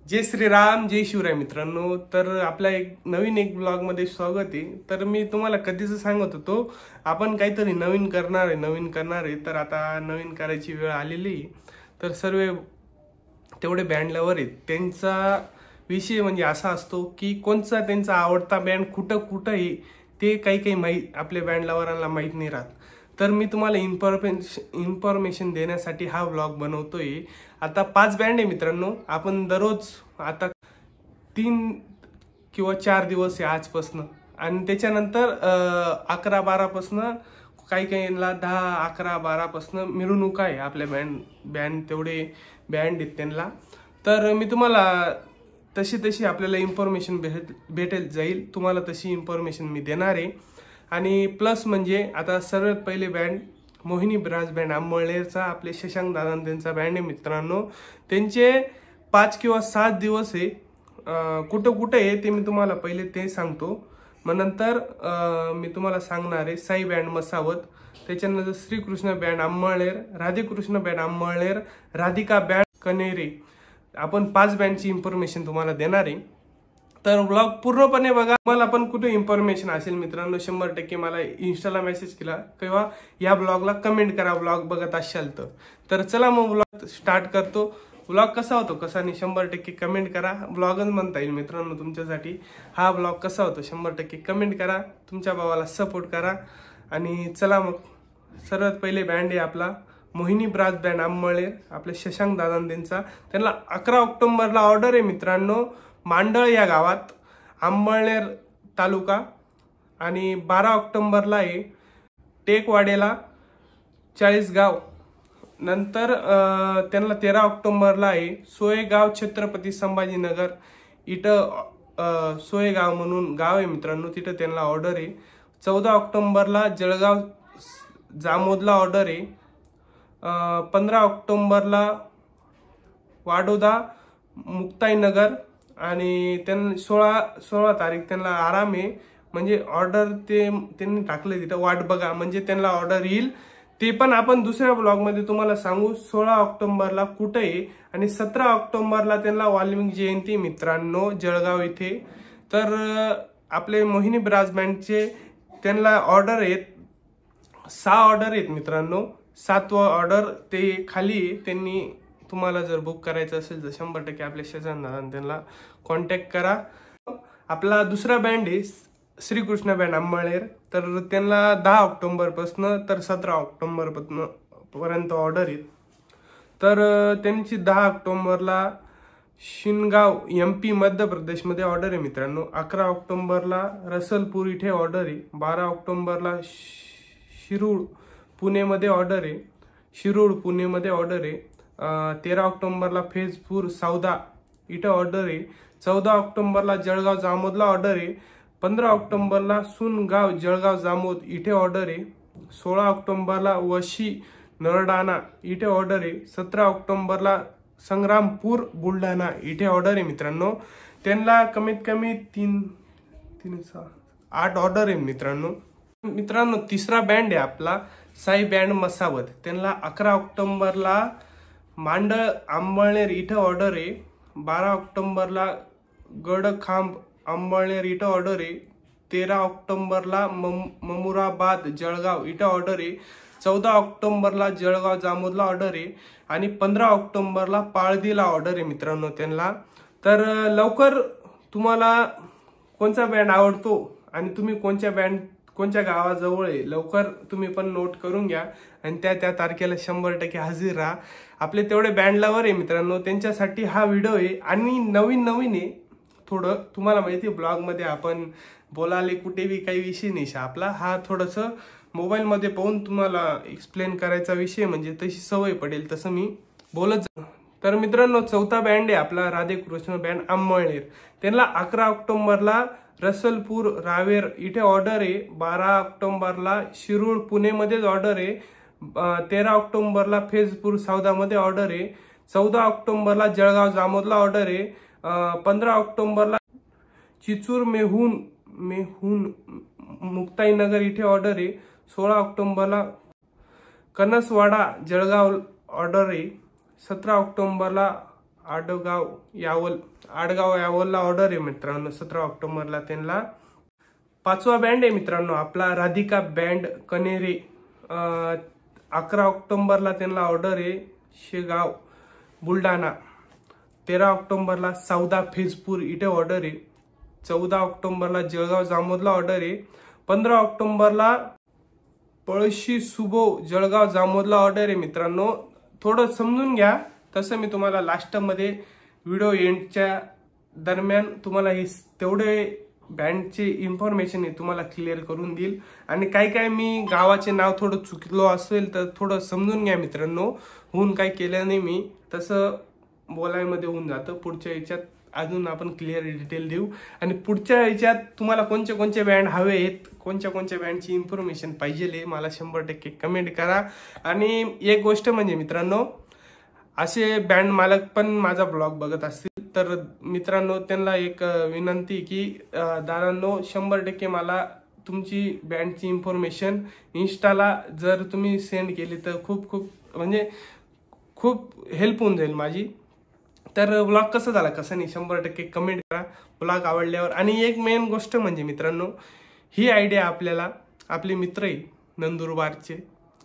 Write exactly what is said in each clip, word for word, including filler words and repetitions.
जय श्रीराम, जय शिवराय मित्रांनो। तर आपल्या एक नवीन एक ब्लॉग मध्ये स्वागत आहे। तर मी तुम्हाला कधीच सांगत होतो आपण काहीतरी नवीन करणार आहे नवीन करणार आहे तर आता नवीन करायची वेळ आलेली आहे। तर सर्व तेवढे बँड लवर आहेत, त्यांचा विषय म्हणजे असा असतो की कोणचा त्यांचा आवडता बँड कुठं कुठं आहे ते काही काही माहीत आपल्या बँड लवरांना माहीत नाही राहत। तर मी तुम्हाला इन्फॉर्मेशन इन्फॉर्मेशन देण्यासाठी हा व्लॉग बनवतोय। आता पाच बँड आहे मित्रांनो, आपण दररोज आता तीन किंवा चार दिवस आहे आजपासून, आणि त्याच्यानंतर अकरा बारा पासून काही काहींना दहा अकरा बारा पासून मिरवणूक आहे आपल्या बँड बँड तेवढे बँड आहेत त्यांना। तर मी तुम्हाला तशी तशी आपल्याला इन्फॉर्मेशन भेट भेटेल जाईल तुम्हाला तशी इन्फॉर्मेशन मी देणार आहे। आणि प्लस म्हणजे आता सर्वात पहिले बँड मोहिनी ब्रास बँड आंबळनेरचा आपले शशांक दादा त्यांचा बँड आहे मित्रांनो। त्यांचे पाच किंवा सात दिवस आहे, कुठं कुठं आहे ते मी तुम्हाला पहिले ते सांगतो, मग नंतर मी तुम्हाला सांगणार आहे साई बँड मसावत, त्याच्यानंतर Shrikrishna band Ambalner, Radhekrishna band Ambalner, Radhika band Kaneri. आपण पाच बँडची इन्फॉर्मेशन तुम्हाला देणार आहे। तर ब्लॉग पूर्णपणे बघा। मला पण कुठे इन्फॉर्मेशन असेल मित्रांनो शंभर टक्के मला इंस्टाला मेसेज केला किंवा या ब्लॉगला कमेंट करा ब्लॉग बघत असाल तर। तर चला मग ब्लॉग स्टार्ट करतो। ब्लॉग कसा होतो कसा नाही शंभर टक्के कमेंट करा, ब्लॉगच म्हणता येईल मित्रांनो तुमच्यासाठी। हा ब्लॉग कसा होतो शंभर टक्के कमेंट करा, तुमच्या भावाला सपोर्ट करा। आणि चला मग सर्वात पहिले बँड आहे आपला मोहिनी ब्रास बँड आंबळनेर, आपले शशांक दादा त्यांचा। त्यांना अकरा ऑक्टोबरला ऑर्डर आहे मित्रांनो, मांडळ या गावात, आंबळनेर तालुका। आणि बारा ऑक्टोबरला आहे टेकवाडेला चाळीसगाव। नंतर त्यांना तेरा ऑक्टोबरला आहे सोयगाव छत्रपती संभाजीनगर इथं सोयगाव म्हणून गाव आहे मित्रांनो, तिथं त्यांना ऑर्डर आहे। चौदा ऑक्टोबरला जळगाव जामोदला ऑर्डर आहे। पंधरा ऑक्टोबरला वाडोदा मुक्ताईनगर, आणि त्यांना सोळा सोळा तारीख त्यांना आराम आहे, म्हणजे ऑर्डर ते त्यांनी टाकले तिथं वाट बघा, म्हणजे त्यांना ऑर्डर येईल। ते पण आपण दुसऱ्या ब्लॉग मध्ये तुम्हाला सांगू सोळा ऑक्टोबरला कुठे आहे। आणि सतरा ऑक्टोबरला त्यांना वाल्मिकी जयंती मित्रांनो जळगाव इथे। तर आपले मोहिनी ब्रास बँडचे त्यांना ऑर्डर आहेत सहा ऑर्डर आहेत मित्रांनो, सातवा ऑर्डर ते खाली त्यांनी। तुम्हाला जर बुक करायचं असेल तर शंभर टक्के आपल्या शशांक दादा त्यांना कॉन्टॅक्ट करा। आपला दुसरा बँड आहे श्रीकृष्ण बँड आंबळनेर, तर त्यांना दहा ऑक्टोबर पासून तर सतरा ऑक्टोबर पासून पर्यंत ऑर्डर आहेत। तर त्यांची दहा ऑक्टोबरला शिनगाव एम पी मध्य प्रदेशमध्ये ऑर्डर आहे मित्रांनो। अकरा ऑक्टोबरला रसलपूर इथे ऑर्डर आहे। बारा ऑक्टोबरला शिरूळ पुणेमध्ये ऑर्डर आहे शिरूळ पुणेमध्ये ऑर्डर आहे। तेरा ऑक्टोबरला फेजपूर सौदा इथं ऑर्डर आहे। चौदा ऑक्टोबरला जळगाव जामोदला ऑर्डर आहे। पंधरा ऑक्टोबरला सुनगाव जळगाव जामोद इथे ऑर्डर आहे। सोळा ऑक्टोबरला वशी नरडाणा इथे ऑर्डर आहे। सतरा ऑक्टोबरला संग्रामपूर बुलढाणा इथे ऑर्डर आहे मित्रांनो। त्यांना कमीत कमी तीन तीन सहा आठ ऑर्डर आहे मित्रांनो। मित्रांनो तिसरा बँड आहे आपला साई बँड मसावत, त्यांना अकरा ऑक्टोबरला मांडळ आंबळनेर इथं ऑर्डर आहे। बारा ऑक्टोबरला गडखांब आंबळनेर इथं ऑर्डर आहे। तेरा ऑक्टोबरला ममुराबाद जळगाव इथं ऑर्डर आहे। चौदा ऑक्टोबरला जळगाव जामोदला ऑर्डर आहे। आणि पंधरा ऑक्टोबरला पाळदीला ऑर्डर आहे मित्रांनो त्यांना। तर लवकर तुम्हाला कोणता बँड आवडतो आणि तुम्ही कोणत्या बँड कोणत्या गावाजवळ आहे लवकर तुम्ही पण नोट करून घ्या, आणि त्या त्या तारखेला शंभर टक्के हजर राहा। आपले तेवढे बँड लवर आहे मित्रांनो, त्यांच्यासाठी हा व्हिडिओ आहे। आणि नवीन नवीन आहे थोडं, तुम्हाला माहिती आहे ब्लॉग मध्ये आपण बोलाले कुठे बी काही विषय नाही आपला, हा थोडस मोबाईल मध्ये पाहून तुम्हाला एक्सप्लेन करायचा विषय, म्हणजे तशी सवय पडेल तसं मी बोलत जा। तर मित्रांनो चौथा बँड आहे आपला राधेकृष्ण बँड आंबळनेर, त्यांना अकरा ऑक्टोबरला रसलपूर रावेर इथे ऑर्डर आहे। बारा ऑक्टोबरला शिरूळ पुणेमध्येच ऑर्डर आहे। तेरा ऑक्टोबरला फेजपूर सौदामध्ये ऑर्डर आहे। चौदा ऑक्टोबरला जळगाव जामोदला ऑर्डर आहे। पंधरा ऑक्टोबरला चिचूर मेहून मेहून मुक्ताईनगर इथे ऑर्डर आहे। सोळा ऑक्टोबरला कनसवाडा जळगाव ऑर्डर आहे। सतरा ऑक्टोबरला आडगाव यावल आडगाव यावलला ऑर्डर आहे मित्रांनो सतरा ऑक्टोबरला त्यांना. पाचवा बँड आहे मित्रांनो आपला राधिका बँड कनेरी. अकरा ऑक्टोबरला त्यांना ऑर्डर आहे शेगाव बुलढाणा. तेरा ऑक्टोबरला सौदा फेजपूर इथे ऑर्डर आहे. चौदा ऑक्टोबरला जळगाव जामोदला ऑर्डर आहे. पंधरा ऑक्टोबरला पळशी सुबो जळगाव जामोदला ऑर्डर आहे मित्रांनो. थोडं समजून घ्या, तसं मी तुम्हाला लास्ट मध्ये व्हिडिओ एंडच्या दरम्यान तुम्हाला हे तेवढे बँडचे इन्फॉर्मेशन आहे तुम्हाला क्लिअर करून देईल. आणि काय काय मी गावाचे नाव थोडं चुकलो असेल तर थोडं समजून घ्या मित्रांनो. होऊन काय केलं नाही मी, तसं बोलायमध्ये होऊन जातं. पुढच्या याच्यात अजून आपण क्लिअर डिटेल देऊ. आणि पुढच्या याच्यात तुम्हाला कोणते कोणते बँड हवे आहेत, कोणत्या कोणत्या बँडची इन्फॉर्मेशन पाहिजे मला शंभर टक्के कमेंट करा. आणि एक गोष्ट म्हणजे मित्रांनो, असे बँड मालक पण माझा ब्लॉग बघत असतील तर मित्रांनो त्यांना एक विनंती की दादांनो शंभर टक्के मला तुमची बँडची इन्फॉर्मेशन इंस्टाला जर तुम्ही सेंड केली तर खूप खूप म्हणजे खूप हेल्प होऊन जाईल माझी. तर ब्लॉग कसं झाला कसं नाही शंभर टक्के कमेंट करा ब्लॉग आवडल्यावर. आणि एक मेन गोष्ट म्हणजे मित्रांनो, ही आयडिया आपल्याला आपले मित्र आहे नंदुरबारचे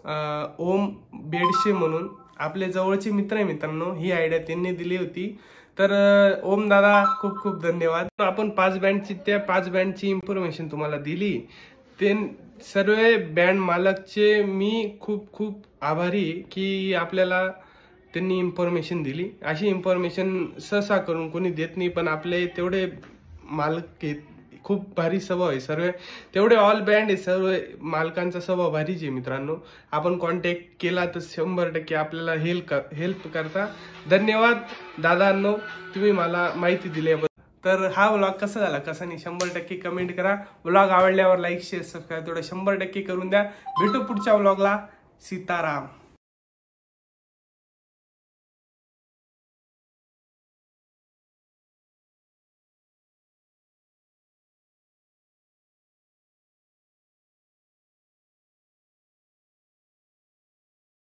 ओम बेडशे म्हणून आपले जवळचे मित्र आहे मित्रांनो, ही आयडिया त्यांनी दिली होती. तर ओम दादा खूप खूप धन्यवाद. आपण पाच बँडची त्या पाच बँडची इन्फॉर्मेशन तुम्हाला दिली. ते सर्व बँड मालकचे मी खूप खूप आभारी की आपल्याला त्यांनी इन्फॉर्मेशन दिली. अशी इन्फॉर्मेशन सहसा करून कोणी देत नाही, पण आपले तेवढे मालक आहेत, खूप भारी स्वभाव आहे सर्व. तेवढे ऑल बँड आहे, सर्व मालकांचा स्वभाव भारीच आहे मित्रांनो. आपण कॉन्टॅक्ट केला तर शंभर टक्के आपल्याला हेल्प हेल्प करता. धन्यवाद दादांनो, तुम्ही मला माहिती दिल्याबद्दल. तर हा व्लॉग कसा झाला कसा नाही शंभर टक्के कमेंट करा. व्लॉग आवडल्यावर लाईक शेअर सबस्क्राईब तेवढं शंभर टक्के करून द्या. भेटू पुढच्या व्लॉगला. सीताराम.